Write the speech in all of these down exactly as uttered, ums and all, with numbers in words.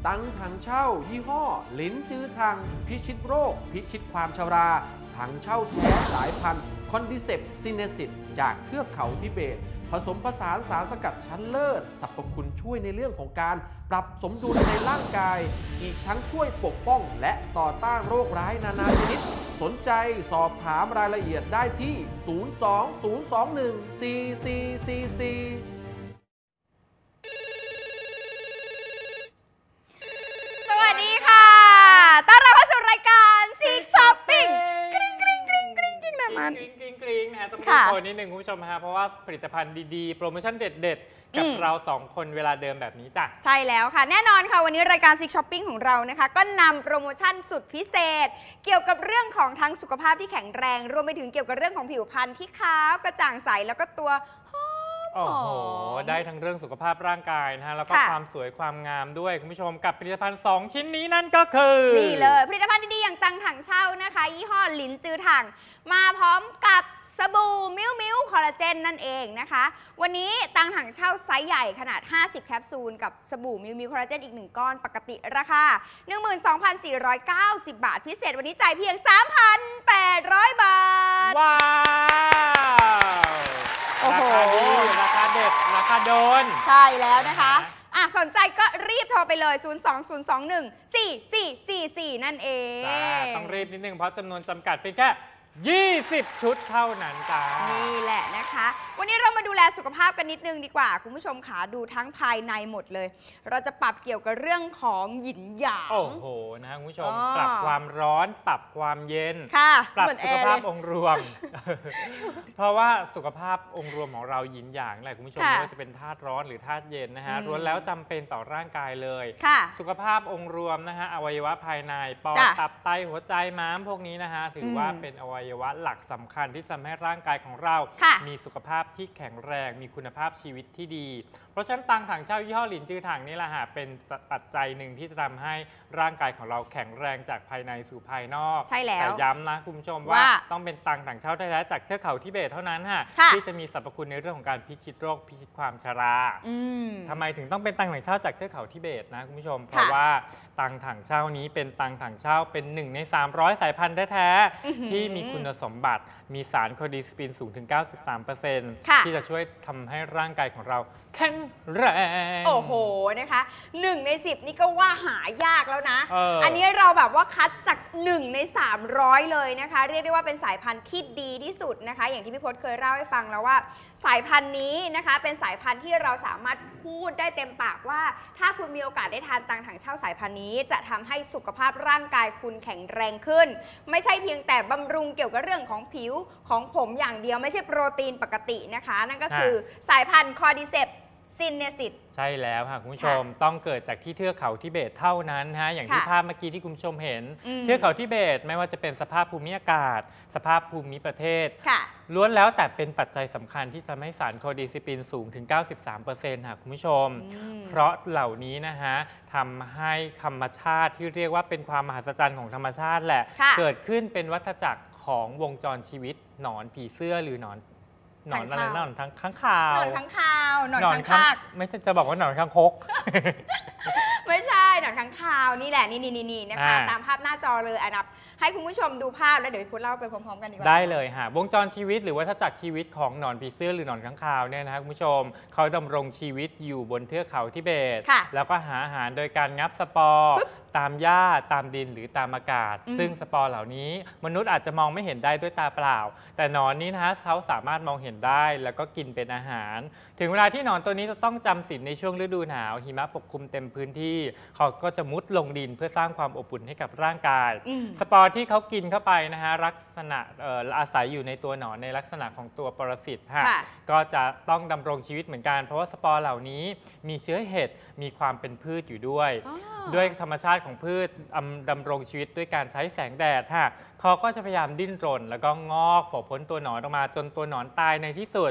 ตังถังเช่ายี่ห้อลิ้นจื้อถังพิชิตโรคพิชิตความชราถังเช่าแท้สายพันธุ์คอนดิเซปซินเนซิตจากเทือกเขาทิเบตผสมผสานสารสกัดชั้นเลิศสรรพคุณช่วยในเรื่องของการปรับสมดุลในร่างกายอีกทั้งช่วยปกป้องและต่อต้านโรคร้ายนานาชนิดสนใจสอบถามรายละเอียดได้ที่ ศูนย์ สอง ศูนย์ สอง หนึ่ง สี่ สี่ สี่ สี่สวัสดีค่ะต้อนรับเข้าสู่รายการซิกช้อปปิ้งกริ๊งกริ๊งกริ๊งกริ๊งกริ๊งนะมันกริ๊งกริ๊งกริ๊งนะฮะต้องค่ะมีคนนิดนึงคุณผู้ชมฮะเพราะว่าผลิตภัณฑ์ดีๆ โปรโมชั่นเด็ดๆ กับอืมเราสองคนเวลาเดิมแบบนี้จ้ะใช่แล้วค่ะ แน่นอนค่ะวันนี้รายการซิกช้อปปิ้งของเรานะคะ ก็นำโปรโมชั่นสุดพิเศษ เกี่ยวกับเรื่องของทั้งสุขภาพที่แข็งแรง รวมไปถึงเกี่ยวกับเรื่องของผิวพรรณที่ขาวกระจ่างใสแล้วก็ตัวหอมโอ้โหมได้ทั้งเรื่องสุขภาพร่างกายนะฮะ แล้วก็ค่ะความสวยความงามด้วยคุณผู้ชมกับผลิตภัณฑ์สองชิ้นนี้นั่นก็คือนี่เลยผลิตภัณฑ์ดีๆอย่างตังถังเช่านะคะยี่ห้อหลินจือถังมาพร้อมกับสบู่มิ้วมิ้วคอลลาเจนนั่นเองนะคะวันนี้ตังถังเช่าไซส์ใหญ่ขนาดห้าสิบแคปซูลกับสบู่มิ้วมิ้วคอลลาเจนอีกหนึ่งก้อนปกติราคา หนึ่งหมื่นสองพันสี่ร้อยเก้าสิบ บาทพิเศษวันนี้จ่ายเพียง สามพันแปดร้อย บาทว้าวโอ้โหราคาดีราคาเด็ดราคาโดนใช่แล้วนะคะอ่ะสนใจก็รีบโทรไปเลย ศูนย์ สอง ศูนย์ สอง หนึ่ง สี่ สี่ สี่ สี่ นั่นเองจ้าต้องรีบนิดนึงเพราะจำนวนจำกัดเพียงแค่ยี่สิบ ชุดเท่านั้นจ้านี่แหละนะคะ วันนี้เรามาดูแลสุขภาพกันนิดนึงดีกว่า คุณผู้ชมขาดูทั้งภายในหมดเลย เราจะปรับเกี่ยวกับเรื่องของหยินหยางโอ้โหนะคุณผู้ชมอ๋อปรับความร้อนปรับความเย็นค่ะปรับเหมือนสุแอขร์ภาพเลยองค์รวม เพราะว่าสุขภาพองค์รวมของเราหยินหยางแหละคุณผู้ชมค่ะไม่ว่าจะเป็นธาตุร้อนหรือธาตุเย็นนะฮะอืมล้วนแล้วจำเป็นต่อร่างกายเลยค่ะสุขภาพองค์รวมนะฮะอวัยวะภายในปอดจ้ะตับไตหัวใจม้ามพวกนี้นะฮะถืออมว่าเป็นอวัยวะหลักสำคัญที่จะทำให้ร่างกายของเราค่ะมีสุขภาพที่แข็งแรงมีคุณภาพชีวิตที่ดี เพราะฉะนั้นตังถังเช่ายี่ห้อหลินจือถังนี่แหละฮะเป็นปัจจัยหนึ่งที่จะทำให้ร่างกายของเราแข็งแรงจากภายในสู่ภายนอกใช่แล้วแต่ย้ำนะคุณผู้ชมว่าว่าต้องเป็นตังถังเช่าแท้ๆจากเทือกเขาทิเบตเท่านั้นฮะค่ะที่จะมีสรรพคุณในเรื่องของการพิชิตโรคพิชิตความชราอืมทำไมถึงต้องเป็นตังถังเช่าจากเทือกเขาทิเบตนะคุณผู้ชม เพราะว่าตังถังเช่านี้เป็นตังถังเช่าเป็นหนึ่งในสามร้อยสายพันธุ์แท้อื้อหือๆที่มีคุณสมบัติมีสารโคดิสปินสูงถึง เก้าสิบสามเปอร์เซ็นต์ค่ะที่จะช่วยทำให้ร่างกายของเราแข็งแรงโอ้โหนะคะหนึ่งในสิบนี่ก็ว่าหายากแล้วนะเอออัอันนี้เราแบบว่าคัดจากหนึ่งในสามร้อยเลยนะคะ เรียกได้ว่าเป็นสายพันธุ์ที่ดีที่สุดนะคะ อย่างที่พี่พจน์เคยเล่าให้ฟังแล้วว่า สายพันธุ์นี้นะคะเป็นสายพันธุ์ที่เราสามารถพูดได้เต็มปากว่า ถ้าคุณมีโอกาสได้ทานตังถังเช่าสายพันธุ์นี้ จะทำให้สุขภาพร่างกายคุณแข็งแรงขึ้น ไม่ใช่เพียงแต่บำรุงเกี่ยวกับเรื่องของผิวของผมอย่างเดียวไม่ใช่โปรตีนปกตินะคะ นั่นก็คือสายพันธุ์คอร์ดิเซปซินเนซิตใช่แล้วค่ะคุณผู้ชมต้องเกิดจากที่เทือกเขาทิเบตเท่านั้นฮะอย่างที่ค่ะภาพเมื่อกี้ที่คุณผู้ชมเห็นอืมเทือกเขาทิเบตไม่ว่าจะเป็นสภาพภูมิอากาศ สภาพภูมิประเทศค่ะล้วนแล้วแต่เป็นปัจจัยสำคัญที่จะให้สารโคดิซิปินสูงถึง เก้าสิบสามเปอร์เซ็นต์ ค่ะคุณผู้ชมอืมเพราะเหล่านี้นะฮะทำให้ธรรมชาติที่เรียกว่าเป็นความมหัศจรรย์ของธรรมชาติแหละค่ะเกิดขึ้นเป็นวัฏจักรของวงจรชีวิตหนอนผีเสื้อหรือหนอนหนอนอะไรนะหนอนทั้งข้างคาวหนอนข้างคาวหนอนหนอนข้างข้างคากไม่ใช่จะบอกว่าหนอนข้างคกไม่ใช่หนอนข้างคาวนี่แหละนี่นี่นี่นะคะอ่าตามภาพหน้าจอเลยอันนับให้คุณผู้ชมดูภาพแล้วเดี๋ยวพี่พุทธเล่าไปพร้อมๆกันดีกว่าได้เลยฮะวงจรชีวิตหรือวัฏจักรชีวิตของหนอนผีเสื้อหรือหนอนข้างคาวเนี่ยนะครับคุณผู้ชมเขาดำรงชีวิตอยู่บนเทือกเขาทิเบตค่ะแล้วก็หาอาหารโดยการงับสปอร์ฟึบตามหญ้าตามดินหรือตามอากาศอืมซึ่งสปอร์เหล่านี้มนุษย์อาจจะมองไม่เห็นได้ด้วยตาเปล่า แต่หนอนนี้นะฮะเขาสามารถมองเห็นได้แล้วก็กินเป็นอาหาร ถึงเวลาที่หนอนตัวนี้จะต้องจำศีลในช่วงฤดูหนาวหิมะปกคลุมเต็มพื้นที่เขาก็จะมุดลงดินเพื่อสร้างความอบอุ่นให้กับร่างกายอืมสปอร์ที่เขากินเข้าไปนะฮะลักษณะเอ่ออาศัยอยู่ในตัวหนอนในลักษณะของตัวปรสิตค่ะค่ะก็จะต้องดำรงชีวิตเหมือนกัน เพราะว่าสปอร์เหล่านี้มีเชื้อเห็ดมีความเป็นพืชอยู่ด้วยอ๋อด้วยธรรมชาติของพืชดำดำรงชีวิตด้วยการใช้แสงแดดค่ะเขาก็จะพยายามดิ้นรนแล้วก็งอกโผล่พ้นตัวหนอนออกมาจนตัวหนอนตายในที่สุดโอ้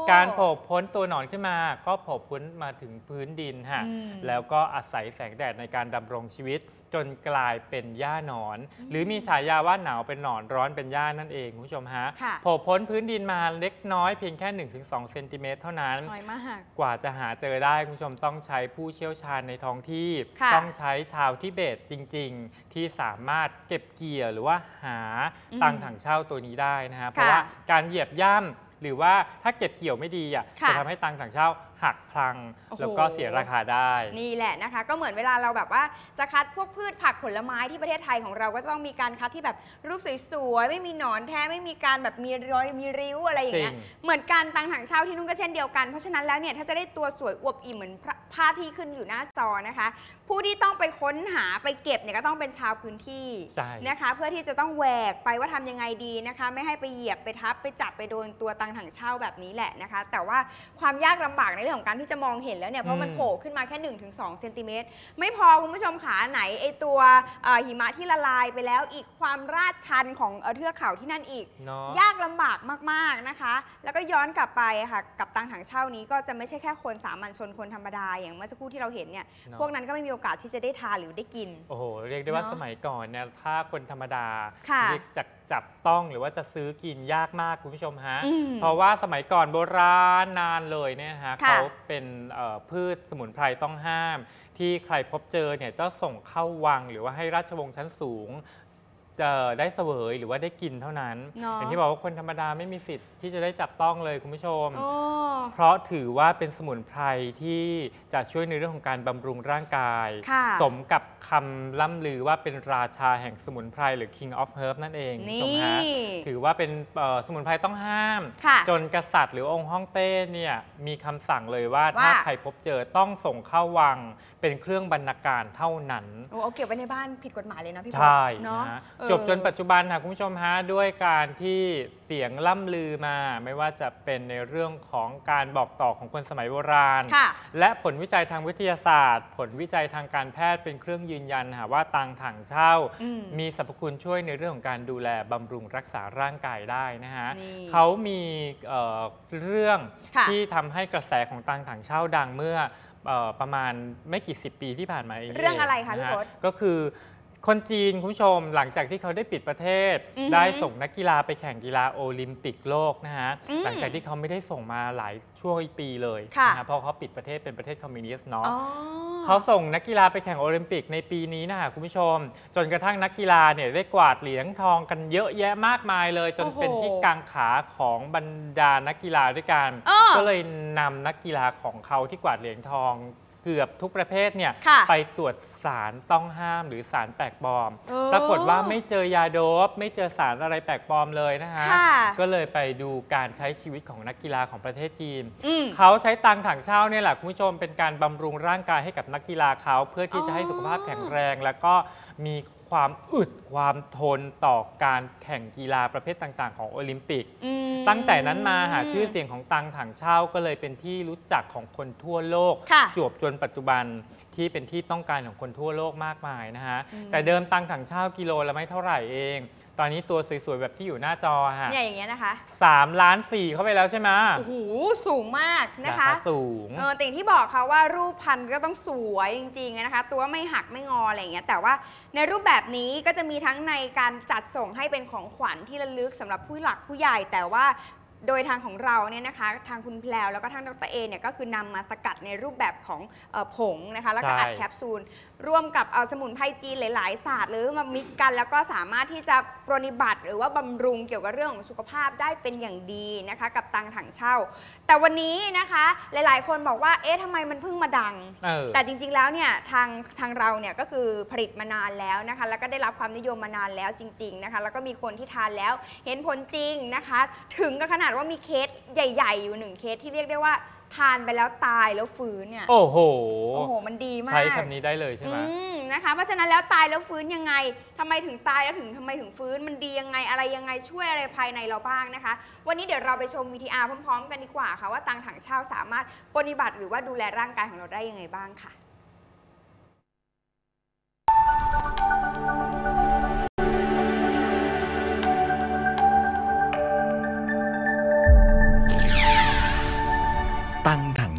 การโผล่พ้นตัวหนอนขึ้นมาก็โผล่พ้นมาถึงพื้นดินฮะแล้วก็อาศัยแสงแดดในการดำรงชีวิตจนกลายเป็นหญ้าหนอน หรือมีฉายาว่าหนาวเป็นหนอนร้อนเป็นหญ้านั่นเองคุณผู้ชมฮะโผล่พ้นพื้นดินมาเล็กน้อยเพียงแค่ หนึ่งถึงสอง เซนติเมตรเท่านั้นน้อยมากกว่าจะหาเจอได้คุณผู้ชมต้องใช้ผู้เชี่ยวชาญในท้องที่ต้องใช้ชาวทิเบตจริงๆที่สามารถเก็บเกี่ยวหรือว่าหาตังถังเช่าตัวนี้ได้นะฮะเพราะว่าการเหยียบย่ำหรือว่าถ้าเก็บเกี่ยวไม่ดีอ่ะจะทำให้ตังถังเช่าหักพลังแล้วก็เสียราคาได้นี่แหละนะคะก็เหมือนเวลาเราแบบว่าจะคัดพวกพืชผักผลไม้ที่ประเทศไทยของเราก็ต้องมีการคัดที่แบบรูปสวยๆไม่มีหนอนแท้ไม่มีการแบบมีรอยมีริ้วอะไรอย่างเงี้ยเหมือนการตังถังเช่าที่นุ่นก็เช่นเดียวกันเพราะฉะนั้นแล้วเนี่ยถ้าจะได้ตัวสวยอวบอิ่มเหมือนภาพที่ขึ้นอยู่หน้าจอนะคะผู้ที่ต้องไปค้นหาไปเก็บเนี่ยก็ต้องเป็นชาวพื้นที่นะคะเพื่อที่จะต้องแหวกไปว่าทำยังไงดีนะคะไม่ให้ไปเหยียบไปทับไปจับไปโดนตัวตังถังเช่าแบบนี้แหละนะคะแต่ว่าความยากลำบากในเรื่องของการที่จะมองเห็นแล้วเนี่ยเพราะมันโผล่ขึ้นมาแค่ หนึ่งถึงสอง เซนติเมตรไม่พอคุณผู้ชมขาไหนไอตัวหิมะที่ละลายไปแล้วอีกความราดชันของเทือกเขาที่นั่นอีก ยากลำบากมากๆนะคะแล้วก็ย้อนกลับไปค่ะกับตังถังเช่านี้ก็จะไม่ใช่แค่คนสามัญชนคนธรรมดาอย่างเมื่อสักครู่ที่เราเห็นเนี่ยพวกนั้นก็ไม่มีโอกาสที่จะได้ทานหรือได้กินโอ้โหเรียกได้ว่าสมัยก่อนเนี่ยถ้าคนธรรมดาจะจับต้องหรือว่าจะซื้อกินยากมากคุณผู้ชมฮะเพราะว่าสมัยก่อนโบราณนานเลยเนี่ยฮะเขาเป็นพืชสมุนไพรต้องห้ามที่ใครพบเจอเนี่ยจะส่งเข้าวังหรือว่าให้ราชวงศ์ชั้นสูงจะได้เสวยหรือว่าได้กินเท่านั้นอย่างที่บอกว่าคนธรรมดาไม่มีสิทธิ์ที่จะได้จับต้องเลยคุณผู้ชมเพราะถือว่าเป็นสมุนไพรที่จะช่วยในเรื่องของการบำรุงร่างกายสมกับคำล่ำลือว่าเป็นราชาแห่งสมุนไพรหรือ King of Herb นั่นเองคุณผู้ชมฮะถือว่าเป็นสมุนไพรต้องห้ามจนกษัตริย์หรือองค์ฮ่องเต้เนี่ยมีคำสั่งเลยว่าถ้าใครพบเจอต้องส่งเข้าวังเป็นเครื่องบรรณาการเท่านั้นโอ้เอาเก็บไว้ในบ้านผิดกฎหมายเลยนะพี่ใช่เนาะจบจนปัจจุบันค่ะคุณผู้ชมฮะด้วยการที่เสียงล่ำลือมาไม่ว่าจะเป็นในเรื่องของการบอกต่อของคนสมัยโบราณและผลวิจัยทางวิทยาศาสตร์ผลวิจัยทางการแพทย์เป็นเครื่องยืนยันค่ะว่าตังถังเช่ามีสรรพคุณช่วยในเรื่องของการดูแลบำรุงรักษาร่างกายได้นะฮะเขามีเอ่อเรื่องที่ทำให้กระแสของตังถังเช่าดังเมื่อประมาณไม่กี่สิบปีที่ผ่านมาเรื่องอะไรคะพี่พศก็คือคนจีนคุณผู้ชมหลังจากที่เขาได้ปิดประเทศได้ส่งนักกีฬาไปแข่งกีฬาโอลิมปิกโลกนะฮะหลังจากที่เขาไม่ได้ส่งมาหลายช่วงปีเลยนะฮะเพราะเขาปิดประเทศเป็นประเทศคอมมิวนิสต์เนาะเขาส่งนักกีฬาไปแข่งโอลิมปิกในปีนี้นะคุณผู้ชมจนกระทั่งนักกีฬาเนี่ยได้กวาดเหรียญทองกันเยอะแยะมากมายเลยจนเป็นที่กังขาของบรรดานักกีฬาด้วยกันก็เลยนำนักกีฬาของเขาที่กวาดเหรียญทองเกือบทุกประเภทเนี่ยไปตรวจสารต้องห้ามหรือสารแปลกปลอมปรากฏว่าไม่เจอยาโดปไม่เจอสารอะไรแปลกปลอมเลยนะฮะก็เลยไปดูการใช้ชีวิตของนักกีฬาของประเทศจีนเขาใช้ตังถังเช่าเนี่ยแหละคุณผู้ชมเป็นการบำรุงร่างกายให้กับนักกีฬาเขาเพื่อที่จะให้สุขภาพแข็งแรงแล้วก็มีความอึดความทนต่อการแข่งกีฬาประเภทต่างๆของโอลิมปิกตั้งแต่นั้นมาหาชื่อเสียงของตังถังเช่าก็เลยเป็นที่รู้จักของคนทั่วโลกจวบจนปัจจุบันที่เป็นที่ต้องการของคนทั่วโลกมากมายนะฮะแต่เดิมตังถังเช่ากิโลละไม่เท่าไหร่เองตอนนี้ตัวสวยๆแบบที่อยู่หน้าจอฮะเนี่ยอย่างเงี้ยนะคะสามล้านสี่เข้าไปแล้วใช่ไหมโอ้โหสูงมากนะคะสูงเออแต่ที่บอกเขาว่ารูปพันธุ์ก็ต้องสวยจริงๆนะคะตัวไม่หักไม่งออะไรอย่างเงี้ยแต่ว่าในรูปแบบนี้ก็จะมีทั้งในการจัดส่งให้เป็นของขวัญที่ระลึกสำหรับผู้หลักผู้ใหญ่แต่ว่าโดยทางของเราเนี่ยนะคะทางคุณแพรวแล้วก็ทางดรเอเนี่ยก็คือนำมาสกัดในรูปแบบของผงนะคะแล้วก็อัดแคปซูลร่วมกับเอาสมุนไพรจีนหลายๆศาสตร์หรือมามิกกันแล้วก็สามารถที่จะปรนนิบัติหรือว่าบำรุงเกี่ยวกับเรื่องของสุขภาพได้เป็นอย่างดีนะคะกับตังถังเช่าแต่วันนี้นะคะหลายๆคนบอกว่าเอ๊ะทำไมมันเพิ่งมาดังแต่จริงๆแล้วเนี่ยทางทางเราเนี่ยก็คือผลิตมานานแล้วนะคะแล้วก็ได้รับความนิยมมานานแล้วจริงๆนะคะแล้วก็มีคนที่ทานแล้วเห็นผลจริงนะคะถึงกับขนาดว่ามีเคสใหญ่ๆอยู่หนึ่งเคสที่เรียกได้ว่าทานไปแล้วตายแล้วฟื้นเนี่ยโอ้โหโอ้โหมันดีมากใช้คำนี้ได้เลยใช่ไหมนะคะเพราะฉะนั้นแล้วตายแล้วฟื้นยังไงทำไมถึงตายแล้วถึงทำไมถึงฟื้นมันดียังไงอะไรยังไงช่วยอะไรภายในเราบ้างนะคะวันนี้เดี๋ยวเราไปชม วี ที อาร์ พร้อมๆกันดีกว่าค่ะว่าตังถังเช่าสามารถปฏิบัติหรือว่าดูแลร่างกายของเราได้ยังไงบ้างค่ะ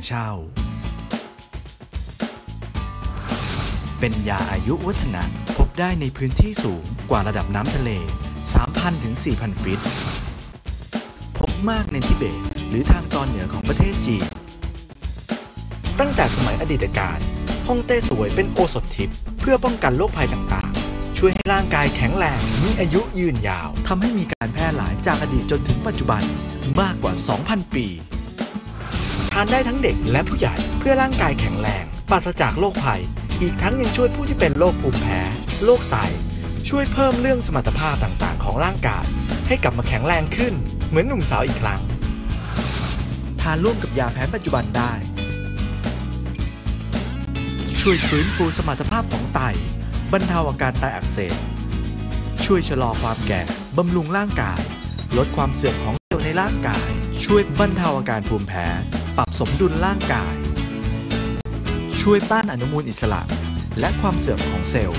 เช่าเป็นยาอายุวัฒนะพบได้ในพื้นที่สูงกว่าระดับน้ำทะเล สามพัน ถึง สี่พัน ฟิตพบมากในทิเบตหรือทางตอนเหนือของประเทศจีนตั้งแต่สมัยอดีตการฮ่องเต้เสวยเป็นโอสถทิพย์เพื่อป้องกันโรคภัยต่างๆช่วยให้ร่างกายแข็งแรงมีอายุยืนยาวทำให้มีการแพร่หลายจากอดีตจนถึงปัจจุบันมากกว่า สองพัน ปีทานได้ทั้งเด็กและผู้ใหญ่เพื่อร่างกายแข็งแรงปราศจากโรคภัยอีกทั้งยังช่วยผู้ที่เป็นโรคภูมิแพ้โรคไตช่วยเพิ่มเรื่องสมรรถภาพต่างๆของร่างกายให้กลับมาแข็งแรงขึ้นเหมือนหนุ่มสาวอีกครั้งทานร่วมกับยาแผนปัจจุบันได้ช่วยฟื้นฟูสมรรถภาพของไตบรรเทาอาการไตอักเสบช่วยชะลอความแก่บำรุงร่างกายลดความเสื่อมของเซลล์ในร่างกายช่วยบรรเทาอาการภูมิแพ้ปรับสมดุลร่างกายช่วยต้านอนุมูลอิสระและความเสื่อมของเซลล์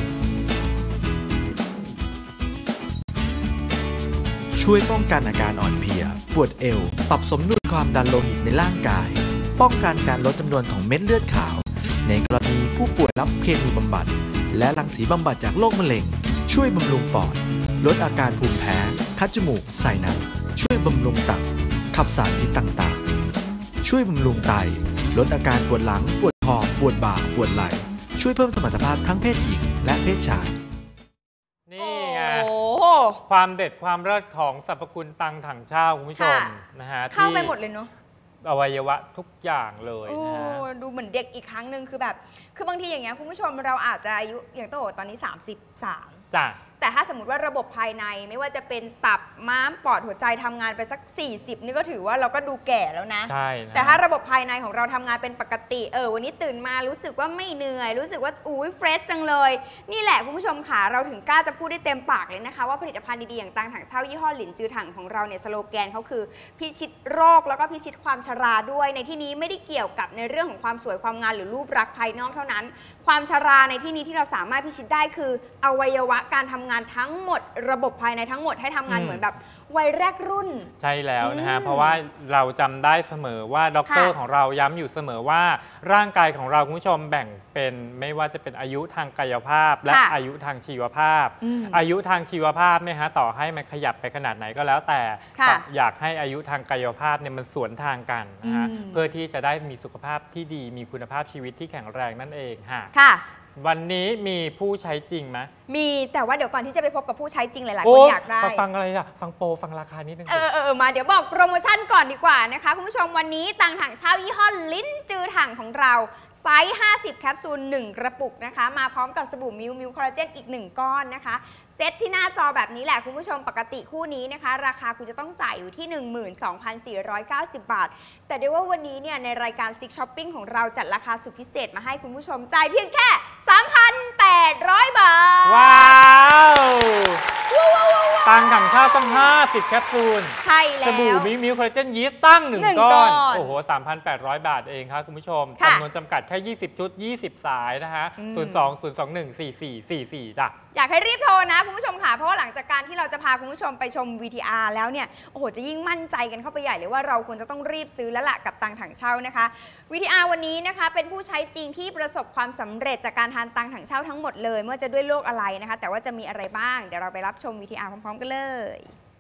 ช่วยป้องกันอาการอ่อนเพลียปวดเอวปรับสมดุลความดันโลหิตในร่างกายป้องกันการลดจำนวนของเม็ดเลือดขาวในกรณีผู้ป่วยรับเคมีบำบัดและรังสีบำบัดจากโรคมะเร็งช่วยบำรุงปอดลดอาการภูมิแพ้คัดจมูกไซนัสช่วยบำรุงตับขับสารพิษต่างๆช่วยบำรุงไตลดอาการปวดหลังปวดคอปวดบ่าปวดไหล่ช่วยเพิ่มสมรรถภาพทั้งเพศหญิงและเพศชายนี่ไงโอ้ความเด็ดความเลิศของสรรพคุณตังถังเช่าคุณผู้ชมนะฮะเข้าไปหมดเลยเนาะอวัยวะทุกอย่างเลยนะฮะดูเหมือนเด็กอีกครั้งหนึ่งคือแบบคือบางทีอย่างเงี้ยคุณผู้ชมเราอาจจะอายุอย่างโตตอนนี้สามสิบสามจ้ะแต่ถ้าสมมติว่าระบบภายในไม่ว่าจะเป็นตับม้ามปอดหัวใจทำงานไปสักสี่สิบนี่ก็ถือว่าเราก็ดูแก่แล้วนะใช่แต่ถ้าระบบภายในของเราทำงานเป็นปกติเออวันนี้ตื่นมารู้สึกว่าไม่เหนื่อยรู้สึกว่าอุ้ยเฟรชจังเลยนี่แหละคุณผู้ชมค่ะเราถึงกล้าจะพูดได้เต็มปากเลยนะคะว่าผลิตภัณฑ์ดีๆอย่างตังถังเช่ายี่ห้อหลินจือถังของเราเนี่ยสโลแกนเขาคือพิชิตโรคแล้วก็พิชิตความชราด้วยในที่นี้ไม่ได้เกี่ยวกับในเรื่องของความสวยความงามหรือรูปลักษณ์ภายนอกเท่านั้นความชราในที่นี้ที่เราสามารถพิชิตได้คืออวัยวะการทำงานทั้งหมดระบบภายในทั้งหมดให้ทำงานเหมือนแบบวัยแรกรุ่นใช่แล้วนะฮะเพราะว่าเราจำได้เสมอว่าด็อกเตอร์ของเราย้ำอยู่เสมอว่าร่างกายของเราคุณผู้ชมแบ่งเป็นไม่ว่าจะเป็นอายุทางกายภาพและอายุทางชีวภาพอายุทางชีวภาพเนี่ยฮะต่อให้มันขยับไปขนาดไหนก็แล้วแต่อยากให้อายุทางกายภาพเนี่ยมันสวนทางกันนะฮะเพื่อที่จะได้มีสุขภาพที่ดีมีคุณภาพชีวิตที่แข็งแรงนั่นเองค่ะวันนี้มีผู้ใช้จริงไหมมีแต่ว่าเดี๋ยวก่อนที่จะไปพบกับผู้ใช้จริงหลายๆคนอยากได้ฟังอะไรล่ะฟังโปรฟังราคานิดนึงเออเออมาเดี๋ยวบอกโปรโมชั่นก่อนดีกว่านะคะคุณผู้ชมวันนี้ตังถังเช่ายี่ห้อลิ้นจือถังของเราไซส์ห้าสิบแคปซูลหนึ่งกระปุกนะคะมาพร้อมกับสบู่มิวมิวคอลลาเจนอีกหนึ่งก้อนนะคะเซตที่หน้าจอแบบนี้แหละคุณผู้ชมปกติคู่นี้นะคะราคาคุณจะต้องจ่ายอยู่ที่ หนึ่งหมื่นสองพันสี่ร้อยเก้าสิบ บาทแต่เดี๋ยวว่าวันนี้เนี่ยในรายการซิกช้อปปิ้งของเราจัดราคาสุดพิเศษมาให้คุณผู้ชมจ่ายเพียงแค่ สามพันแปดร้อย บาทว้าวตังถังเช่าตั้งห้าสิบแคปซูลใช่แล้วสบู่มิวมิวคอลลาเจนยีสต์ตั้งหนึ่งก้อนโอ้โห สามพันแปดร้อย บาทเองครับคุณผู้ชมจำนวนจำกัดแค่ยี่สิบชุดยี่สิบสายนะฮะศูนย์ สอง ศูนย์ สอง หนึ่ง สี่ สี่ สี่ สี่จ้ะอยากให้รีบโทรนะคุณผู้ชมค่ะเพราะว่าหลังจากการที่เราจะพาคุณผู้ชมไปชม วี ที อาร์ แล้วเนี่ยโอ้โหจะยิ่งมั่นใจกันเข้าไปใหญ่เลยว่าเราควรจะต้องรีบซื้อแล้วล่ะกับตังถังเช่านะคะ วี ที อาร์ วันนี้นะคะเป็นผู้ใช้จริงที่ประสบความสำเร็จจากการทานตังถังเช่าทั้งหมดเลยไม่ว่าจะด้วยโรคอะไรนะคะแต่ว่าจะมีอะไรบ้างเดี๋ยวเราไปรับชม วี ที อาร์ พร้อมๆกันเลย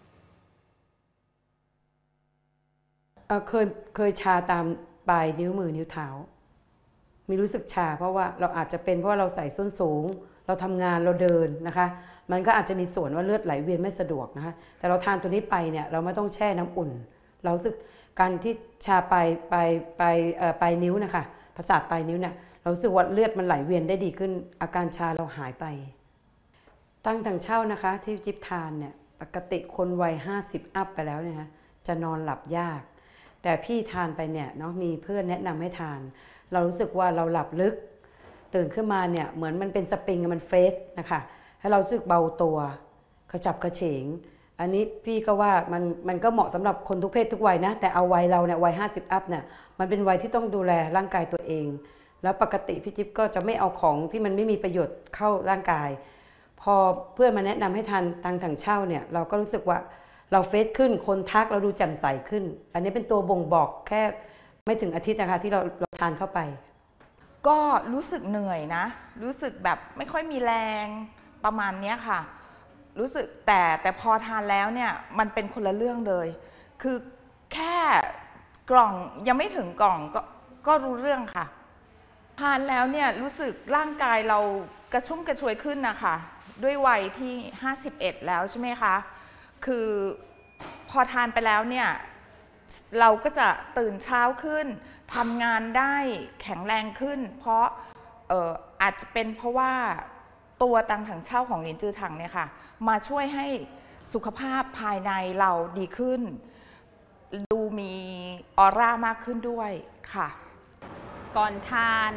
เเคยเคยชาตามปลายนิ้วมือนิ้วเท้ามีรู้สึกชาเพราะว่าเราอาจจะเป็นเพราะว่าเราใส่ส้นสูงเราทำงานเราเดินนะคะมันก็อาจจะมีส่วนว่าเลือดไหลเวียนไม่สะดวกนะคะแต่เราทานตัวนี้ไปเนี่ยเราไม่ต้องแช่น้ำอุ่นเรารู้สึกการที่ชาปลายปลายปลายปลายนิ้วนะคะประสาทปลายนิ้วเนี่ยเรารู้สึกว่าเลือดมันไหลเวียนได้ดีขึ้นอาการชาเราหายไปตั้งถังเช่านะคะที่จิ๊บทานเนี่ยปกติคนวัยห้าสิบอัพไปแล้วเนี่ยจะนอนหลับยากแต่พี่ทานไปเนี่ยเนาะมีเพื่อนแนะนำให้ทานเรารู้สึกว่าเราหลับลึกตื่นขึ้นมาเนี่ยเหมือนมันเป็นสปริงมันเฟรชนะคะให้เรารู้สึกเบาตัวกระจับกระเฉงอันนี้พี่ก็ว่ามันมันก็เหมาะสำหรับคนทุกเพศทุกวัยนะแต่เอาวัยเราเนี่ยวัยห้าสิบอัพเนี่ยมันเป็นวัยที่ต้องดูแลร่างกายตัวเองแล้วปกติพี่จิ๊บก็จะไม่เอาของที่มันไม่มีประโยชน์เข้าร่างกายพอเพื่อนมาแนะนำให้ทานตังถังเช่าเนี่ยเราก็รู้สึกว่าเราเฟซขึ้นคนทักเราดูแจ่มใสขึ้นอันนี้เป็นตัวบ่งบอกแค่ไม่ถึงอาทิตย์นะคะที่เราเราทานเข้าไปก็รู้สึกเหนื่อยนะรู้สึกแบบไม่ค่อยมีแรงประมาณนี้ค่ะรู้สึกแต่แต่พอทานแล้วเนี่ยมันเป็นคนละเรื่องเลยคือแค่กล่องยังไม่ถึงกล่องก็ก็รู้เรื่องค่ะทานแล้วเนี่ยรู้สึกร่างกายเรากระชุ่มกระชวยขึ้นนะคะด้วยวัยที่ห้าสิบเอ็ดแล้วใช่ไหมคะคือพอทานไปแล้วเนี่ยเราก็จะตื่นเช้าขึ้นทำงานได้แข็งแรงขึ้นเพราะเอ่ออาจจะเป็นเพราะว่าตัวตังถังเช่าของหลินจือถังเนี่ยค่ะมาช่วยให้สุขภาพภายในเราดีขึ้นดูมีออร่ามากขึ้นด้วยค่ะก่อนทาน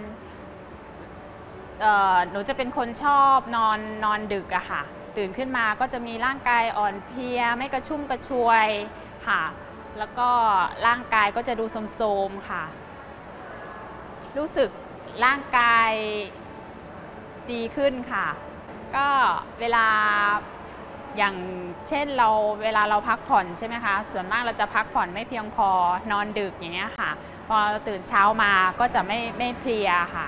หนูจะเป็นคนชอบนอนนอนดึกอะค่ะตื่นขึ้นมาก็จะมีร่างกายอ่อนเพลียไม่กระชุ่มกระชวยค่ะแล้วก็ร่างกายก็จะดูโทรมๆค่ะรู้สึกร่างกายดีขึ้นค่ะก็เวลาอย่างเช่นเราเวลาเราพักผ่อนใช่ไหมคะส่วนมากเราจะพักผ่อนไม่เพียงพอนอนดึกอย่างเงี้ยค่ะพอตื่นเช้ามาก็จะไม่ไม่เพลียค่ะ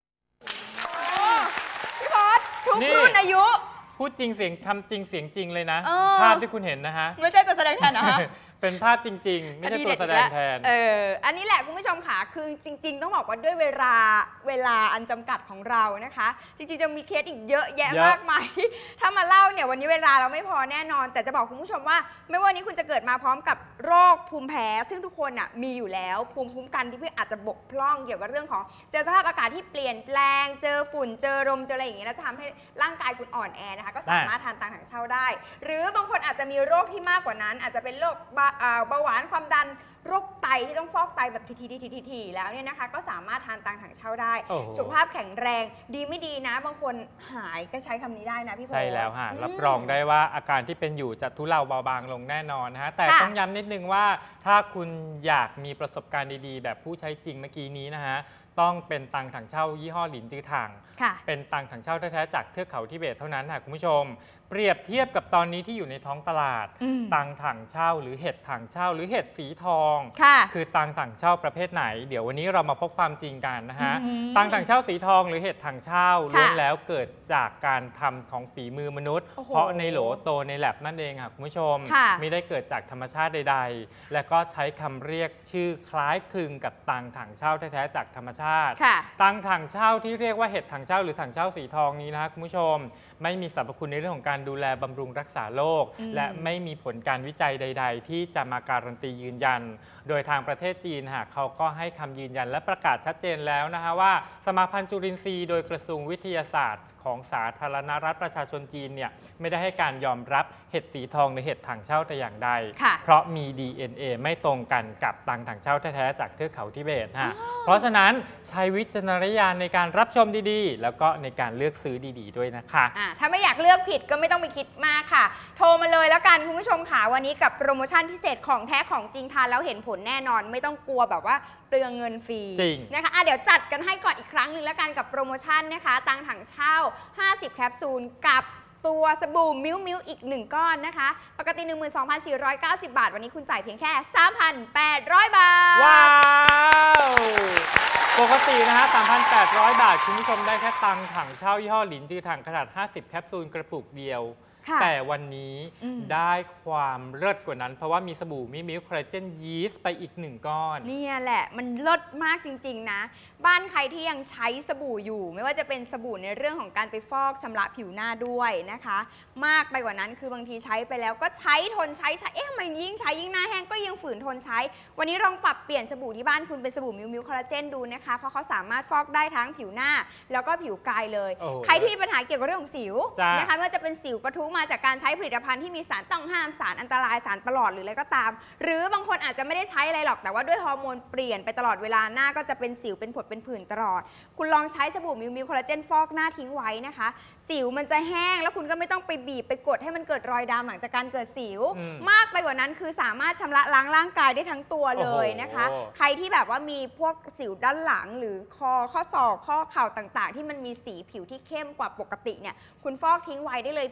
พี่พอดทุกรุ่นอายุพูดจริงเสียงทำจริงเสียงจริงเลยนะภาพที่คุณเห็นนะฮะไม่ใช่ตัวแสดงแทนนะคะเป็นภาพจริงๆไม่ใช่ตัวแสดงแทนเอออันนี้แหละคุณผู้ชมค่ะคือจริงๆต้องบอกว่าด้วยเวลาเวลาอันจำกัดของเรานะคะจริงๆจะมีเคสอีกเยอะแยะมากมายถ้ามาเล่าเนี่ยวันนี้เวลาเราไม่พอแน่นอนแต่จะบอกคุณผู้ชมว่าไม่ว่านี้คุณจะเกิดมาพร้อมกับโรคภูมิแพ้ซึ่งทุกคนอ่ะมีอยู่แล้วภูมิคุ้มกันที่พี่อาจจะบกพร่องเกี่ยวกับเรื่องของเจอสภาพอากาศที่เปลี่ยนแปลงเจอฝุ่นเจอลมเจออะไรอย่างเงี้ยแล้วจะทำให้ร่างกายคุณอ่อนแอนะคะก็สามารถทานตังถังเช่าได้หรือบางคนอาจจะมีโรคที่มากกว่านั้นอาจจะเป็นโรคเบาหวานความดันโรคไตที่ต้องฟอกไตแบบทีๆๆๆแล้วเนี่ยนะคะก็สามารถทานตังถังเช่าได้สุขภาพแข็งแรงดีไม่ดีนะบางคนหายก็ใช้คำนี้ได้นะพี่พลใช่แล้วค่ะรับรองได้ว่าอาการที่เป็นอยู่จะทุเลาเบาบางลงแน่นอนนะฮะแต่ต้องย้ำนิดนึงว่าถ้าคุณอยากมีประสบการณ์ดีๆแบบผู้ใช้จริงเมื่อกี้นี้นะฮะต้องเป็นตังถังเช่ายี่ห้อหลินจือถังเป็นตังถังเช่าแท้ๆจากเทือกเขาทิเบตเท่านั้นค่ะคุณผู้ชมเปรียบเทียบกับตอนนี้ที่อยู่ในท้องตลาดตังถังเช่าหรือเห็ดถังเช่าหรือเห็ดสีทองคือตังถังเช่าประเภทไหนเดี๋ยววันนี้เรามาพบความจริงกันนะฮะตังถังเช่าสีทองหรือเห็ดถังเช่าล้วนแล้วเกิดจากการทำของฝีมือมนุษย์เพราะในโหลโตในแลบนั่นเองค่ะคุณผู้ชมไม่ได้เกิดจากธรรมชาติใดๆและก็ใช้คำเรียกชื่อคล้ายคลึงกับตังถังเช่าแท้ๆจากธรรมชาติตังถังเช่าที่เรียกว่าเห็ดถังเช่าหรือถังเช่าสีทองนี้นะคุณผู้ชมไม่มีสรรพคุณในเรื่องของการดูแลบำรุงรักษาโรคและไม่มีผลการวิจัยใดๆที่จะมาการันตียืนยันโดยทางประเทศจีนค่ะเขาก็ให้คำยืนยันและประกาศชัดเจนแล้วนะคะว่าสมาพันธ์จุลินทรีย์โดยกระทรวงวิทยาศาสตร์ของสาธารณรัฐประชาชนจีนเนี่ยไม่ได้ให้การยอมรับเห็ดสีทองหรือเห็ดถังเช่าแต่อย่างใดเพราะมี ดี เอ็น เอ ไม่ตรงกันกับตังถังเช่าแท้ๆจากเทือกเขาทิเบตฮะเพราะฉะนั้นใช้วิจารณญาณในการรับชมดีๆแล้วก็ในการเลือกซื้อดีๆด้วยนะคะะถ้าไม่อยากเลือกผิดก็ไม่ต้องไปคิดมากค่ะโทรมาเลยแล้วกันคุณผู้ชมค่ะวันนี้กับโปรโมชั่นพิเศษของแท้ของจริงทานแล้วเห็นผลแน่นอนไม่ต้องกลัวแบบว่าเปลืองเงินฟรีนะคะะเดี๋ยวจัดกันให้ก่อนอีกครั้งหนึ่งแล้วกันกับโปรโมชั่นนะคะตังถังเช่าห้าสิบแคปซูลกับตัวสบู่มิ้วมิ้วอีกหนึ่งก้อนนะคะปกติ หนึ่งหมื่นสองพันสี่ร้อยเก้าสิบ บาทวันนี้คุณจ่ายเพียงแค่ สามพันแปดร้อย บาทว้าวปกตินะฮะ สามพันแปดร้อย บาทคุณผู้ชมได้แค่ตังถังเช่ายี่ห้อหลินจือถังขนาดห้าสิบแคปซูลกระปุกเดียวแต่วันนี้ได้ความเลิศกว่านั้นเพราะว่ามีสบู่มิมิลคอลลาเจนยีสต์ไปอีกหนึ่งก้อนนี่แหละมันเลิศมากจริงๆนะบ้านใครที่ยังใช้สบู่อยู่ไม่ว่าจะเป็นสบู่ในเรื่องของการไปฟอกชำระผิวหน้าด้วยนะคะมากไปกว่านั้นคือบางทีใช้ไปแล้วก็ใช้ทนใช้ใช้เอ๊ะทำไมยิ่งใช้ยิ่งหน้าแห้งก็ยังฝืนทนใช้วันนี้ลองปรับเปลี่ยนสบู่ที่บ้านคุณเป็นสบู่มิมิลคอลลาเจนดูนะคะเพราะเขาสามารถฟอกได้ทั้งผิวหน้าแล้วก็ผิวกายเลยใครที่มีปัญหาเกี่ยวกับเรื่องของสิวนะคะไม่ว่าจะเป็นสิวปะทุมาจากการใช้ผลิตภัณฑ์ที่มีสารต้องห้ามสารอันตรายสารประหลอดหรืออะไรก็ตามหรือบางคนอาจจะไม่ได้ใช้อะไรหรอกแต่ว่าด้วยฮอร์โมนเปลี่ยนไปตลอดเวลาหน้าก็จะเป็นสิวเป็นผดเป็นผื่นตลอดคุณลองใช้สบู่มิวมิวคอลลาเจนฟอกหน้าทิ้งไว้นะคะสิวมันจะแห้งแล้วคุณก็ไม่ต้องไปบีบไปกดให้มันเกิดรอยดำหลังจากการเกิดสิวมากไปกว่านั้นคือสามารถชำระล้างร่างกายได้ทั้งตัวเลยนะคะใครที่แบบว่ามีพวกสิวด้านหลังหรือคอข้อศอกข้อเข่าต่างๆที่มันมีสีผิวที่เข้มกว่าปกติเนี่ยคุณฟอกทิ้งไว้ได้เลยผิวคุณจะ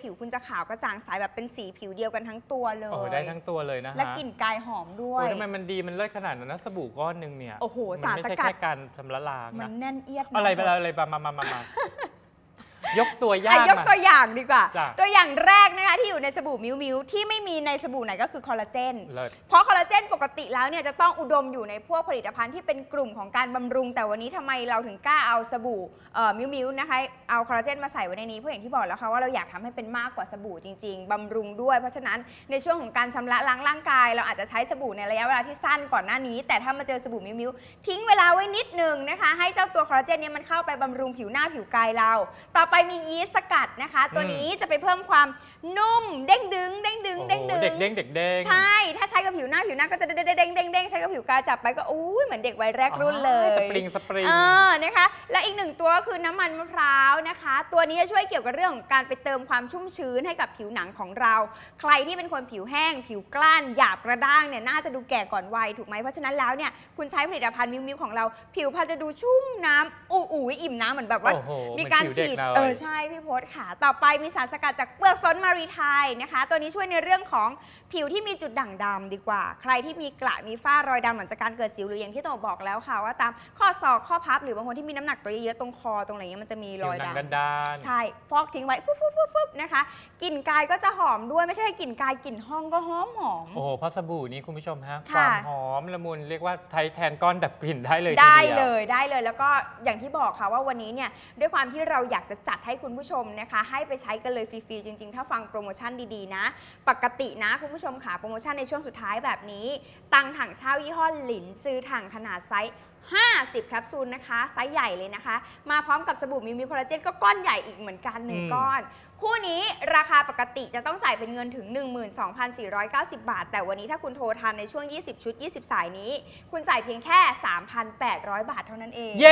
ขาวกระจ่างใสแบบเป็นสีผิวเดียวกันทั้งตัวเลยโอ้ได้ทั้งตัวเลยนะฮะและกลิ่นกายหอมด้วยโอ้ทำไมมันดีมันเลิศขนาดนั้นนะสบู่ก้อนหนึ่งเนี่ยโอ้โหมันสารไม่สใช่กัดแค่การชำระล้างมันะนแน่นเอียดนอะไรไปอะไรมามามามา ยกตัวอย่าอ่ะงยกตัวอย่างดีกว่าจ้ะตัวอย่างแรกนะคะที่อยู่ในสบู่มิวมิวที่ไม่มีในสบู่ไหนก็คือคอลลาเจนเลิศเพราะคอลลาเจนปกติแล้วเนี่ยจะต้องอุดมอยู่ในพวกผลิตภัณฑ์ที่เป็นกลุ่มของการบำรุงแต่วันนี้ทำไมเราถึงกล้าเอาสบู่เอ่อมิวมิวนะคะเอาคอลลาเจนมาใส่ไว้ในนี้เพราะอย่างที่บอกแล้วค่ะว่าเราอยากทำให้เป็นมากกว่าสบู่จริง ๆบำรุงด้วยเพราะฉะนั้นในช่วงของการชำระล้างร่างกาย เราอาจจะใช้สบู่ในระยะเวลาที่สั้นก่อนหน้านี้ แต่ถ้ามาเจอสบู่มิวมิวทิ้งเวลาไว้นิดนึงนะคะให้เจ้าตัวคอลลาเจนเนี่ยมันเข้าไปบำรุงผิวหน้าผิวกายเรา ต่อไปมียีสต์สกัดนะคะตัวนี้จะไปเพิ่มความนุ่มเด้งดึงเด้งดึงโอ้โหเด้งดึงเด็กเด้งเด็กเด้งใช่ถ้าใช้กับผิวหน้าผิวหน้าก็จะเด้งเด้งเด้งเด้งเด้งใช้กับผิวกายจับไปก็อุ้ยเหมือนเด็กวัยแรกรุ่นเลยสปริงสปริงเออนะคะและอีกหนึ่งตัวก็คือน้ำมันมะพร้าวนะคะ ตัวนี้จะช่วยเกี่ยวกับเรื่องของการไปเติมความชุ่มชื้นให้กับผิวหนังของเรา ใครที่เป็นคนผิวแห้ง ผิวกล้านหยาบกระด้างเนี่ยน่าจะดูแก่ก่อนวัยถูกไหมเพราะฉะนั้นแล้วเนี่ยคุณใช้ผลิตภัณฑ์มิวมิวของเรา ผิวพรรณจะดูชุ่มน้ำอู่ๆอิ่มน้ำเหมือนแบบว่าโอ้โหมีการเหมือนผิวฉีดเด็กเลยเออใช่พี่พศค่ะต่อไปมีสารสกัดจากเปลือกส้นมารีไทยนะคะ ตัวนี้ช่วยในเรื่องของผิวที่มีจุดด่างดำดีกว่า ใครที่มีกระมีฝ้ารอยดำหลังจากการเกิดสิวหรืออย่างที่โตบอกแล้วค่ะว่าตามข้อศอกข้อพับหรือบางคนที่มีน้ำหนักตัวเยอะๆตรงคอตรงอะไรเงี้ยมันจะมีรอยผิวหนังดำด้านๆใช่ฟอกทิ้งไว้ฟุบฟุบฟุบฟุบนะคะกลิ่นกายก็จะหอมด้วยไม่ใช่แค่กลิ่นกายกลิ่นห้องก็หอมหอมโอ้โหเพราะสบู่นี้คุณผู้ชมฮะคค่ะวามหอมละมุนเรียกว่าใช้แทนก้อนดับกลิ่นได้เลยทีได้เดียวเลยได้เลยแล้วก็อย่างที่บอกค่ะว่าวันนี้เนี่ยด้วยความที่เราอยากจะจัดให้คุณผู้ชมนะคะให้ไปใช้กันเลยฟรีๆจริงๆ ถ้าฟังโปรโมชั่นดีๆนะปกตินะคุณผู้ชมค่ะโปรโมชั่นในช่วงสุดท้ายแบบนี้ตังถังเช่ายี่ห้อหลินซื้อถังขนาดไซส์ห้าสิบแคปซูลนะคะไซส์ใหญ่เลยนะคะมาพร้อมกับสบู่มิวมิวคอลลาเจนก็ก้อนใหญ่อีกเหมือนกันหนึ่งอืมก้อน คู่นี้ราคาปกติจะต้องจ่ายเป็นเงินถึง หนึ่งหมื่นสองพันสี่ร้อยเก้าสิบ บาท แต่วันนี้ถ้าคุณโทรทันในช่วงยี่สิบชุดยี่สิบสายนี้คุณจ่ายเพียงแค่ สามพันแปดร้อย บาทเท่านั้นเองเย้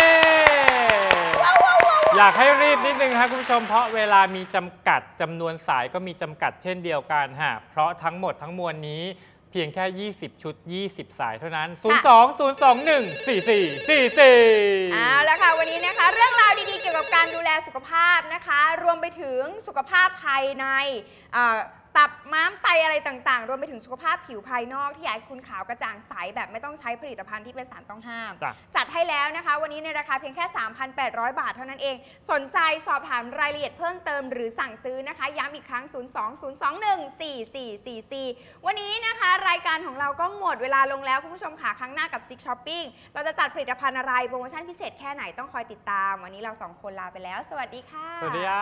อยากให้รีบนิดนึงครับคุณผู้ชมเพราะเวลามีจำกัดจำนวนสายก็มีจำกัดเช่นเดียวกันฮะเพราะทั้งหมดทั้งมวลนี้เพียงแค่ยี่สิบชุดยี่สิบสายเท่านั้น ศูนย์ สอง ศูนย์ สอง หนึ่ง สี่ สี่ สี่ สี่เอาละค่ะวันนี้นะคะเรื่องราวดีๆเกี่ยวกับการดูแลสุขภาพนะคะรวมไปถึงสุขภาพภายในเอ่อตับม้ามไตอะไรต่างๆ รวมไปถึงสุขภาพผิวภายนอกที่อยากให้คุณขาวกระจ่างใสแบบไม่ต้องใช้ผลิตภัณฑ์ที่เป็นสารต้องห้ามจ้ะจัดให้แล้วนะคะวันนี้ในราคาเพียงแค่ สามพันแปดร้อย บาทเท่านั้นเองสนใจสอบถามรายละเอียดเพิ่มเติมหรือสั่งซื้อนะคะย้ำอีกครั้ง ศูนย์ สอง ศูนย์ สอง หนึ่ง สี่ สี่ สี่ สี่ วันนี้นะคะรายการของเราก็หมดเวลาลงแล้วคุณผู้ชมค่ะครั้งหน้ากับ Six Shopping เราจะจัดผลิตภัณฑ์อะไรโปรโมชั่นพิเศษแค่ไหนต้องคอยติดตามวันนี้เราสองคนลาไปแล้วสวัสดีค่ะสวัสดีค่ะ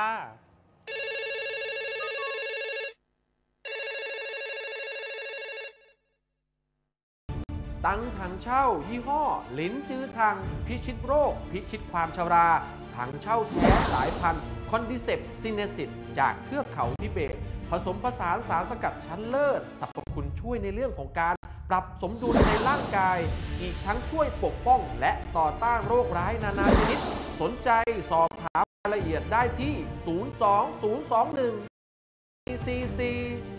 ตังถังเช่า ยี่ห้อหลินจื้อทังพิชิตโรค พิชิตความชรา ถังเช่าแท้สายพันธุ์คอนดิเซปซินเนซิตจากเทือกเขาทิเบต ผสมผสานสารสกัดชั้นเลิศสรรพคุณช่วยในเรื่องของการปรับสมดุลในร่างกาย อีกทั้งช่วยปกป้องและต่อต้านโรคร้ายนานาชนิด สนใจสอบถามรายละเอียดได้ที่ ศูนย์ สอง ศูนย์ สอง หนึ่ง สี่ สี่ สี่